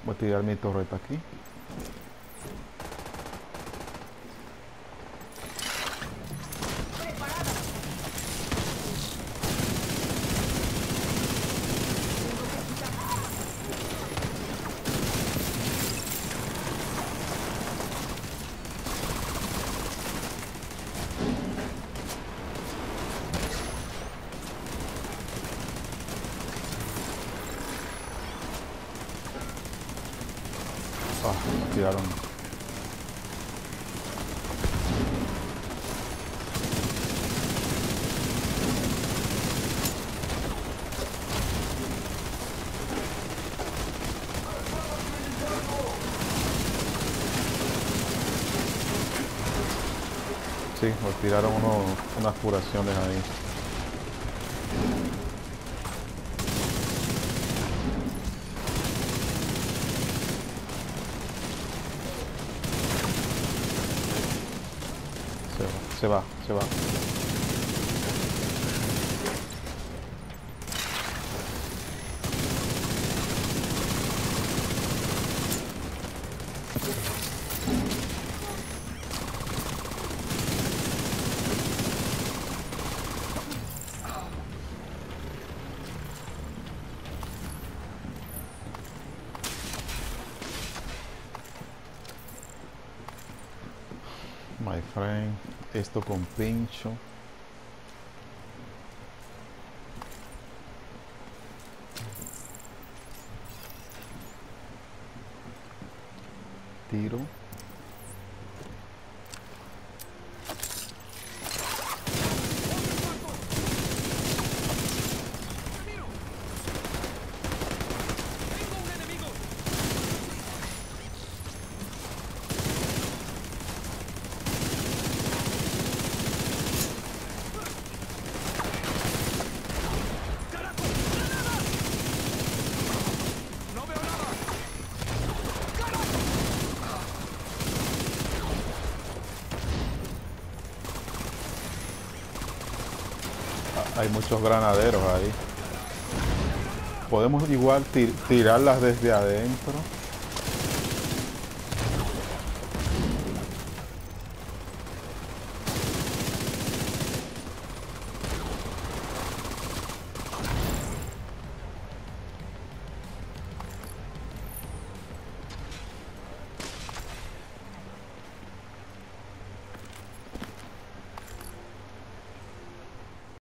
Voy a tirar mi torreta aquí. Ah, me tiraron. Sí, me tiraron unas curaciones ahí. Se va, se va. My friend, esto con pincho. Tiro. Hay muchos granaderos ahí. Podemos igual tirarlas desde adentro.